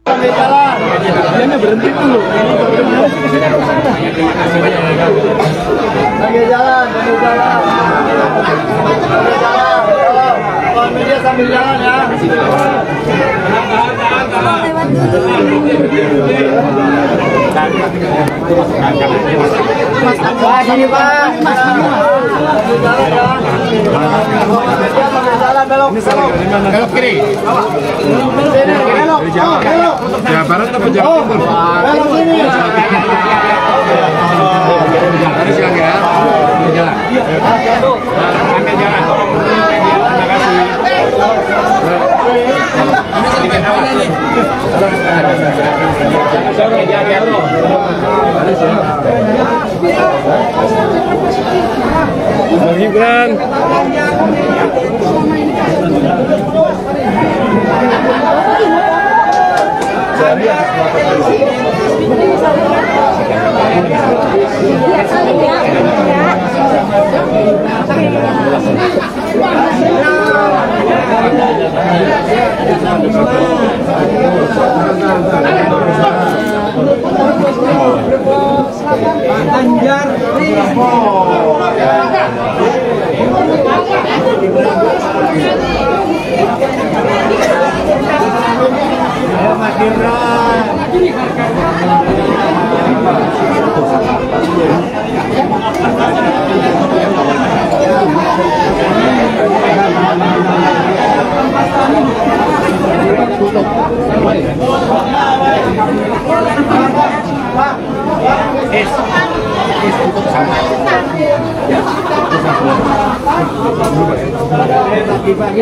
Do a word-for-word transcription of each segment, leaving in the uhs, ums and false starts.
Sambil jalan. Dia berhenti dulu. Sambil jalan, sambil jalan. Sambil jalan. Kalau media sambil jalan ya. Pak, sini Pak. Sambil jalan ya. Sambil jalan belok, belok. Belok kiri. Belok, belok. Jawa Barat atau Jawa Timur? Belok sini. Harus jalan ya. Jalan. Ambil jalan. Terima kasih. Sedikit awas. Bang Gibran. Anjar pagi-pagi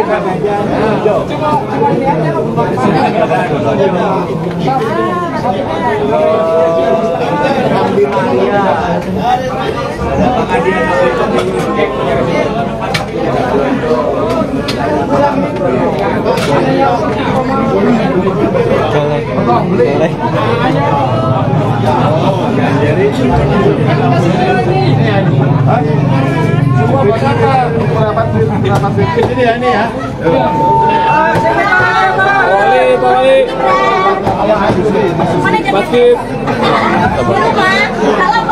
ini ya, ini ya. Balik, balik. Basket.